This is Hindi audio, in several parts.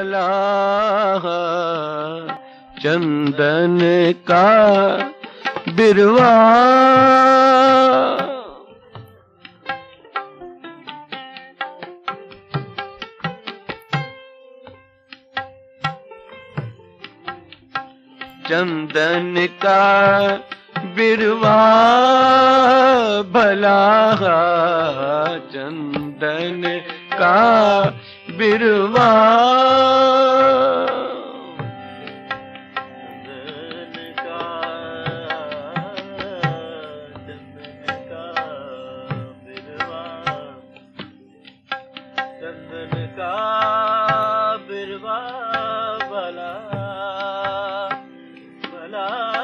भला चंदन का बिरवा। चंदन का बिरवा भला चंदन का बिरवा। चंदन का बिरवा भला भला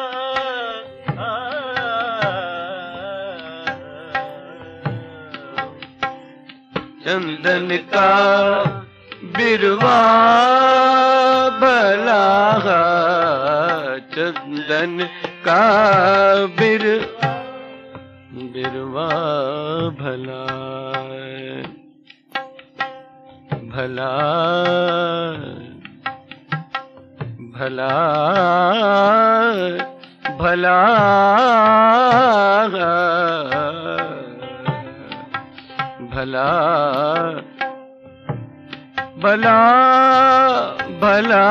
चंदन का बिरवा भला चंदन का बिरवा भला भला भला भला भला भला भला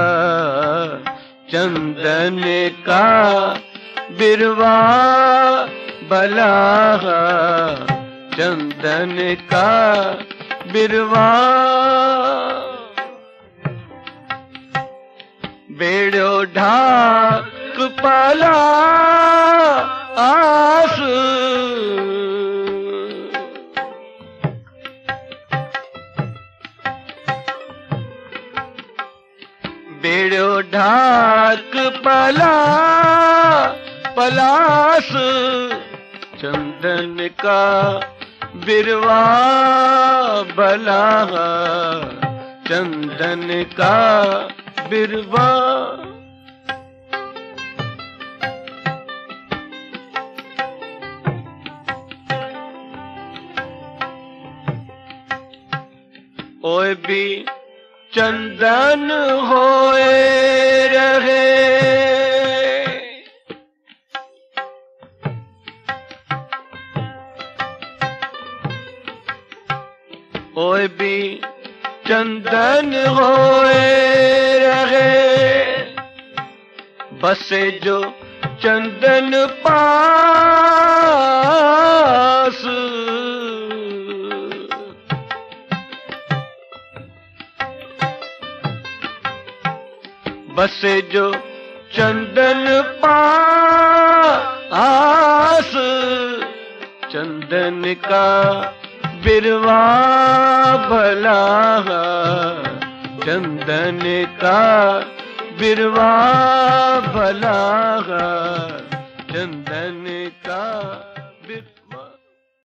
चंदन का बिरवा भला चंदन का बिरवा। बेड़ो ढाक पाला आस बेड़ो ढाक पाला पलास चंदन का बिरवा भला चंदन का बिरवा। ओए भी चंदन होए रहे ओए भी चंदन होए रहे बसे जो चंदन पास। बसे जो चंदन पास चंदन का बिरवा भला चंदन का बिरवा भला चंदन का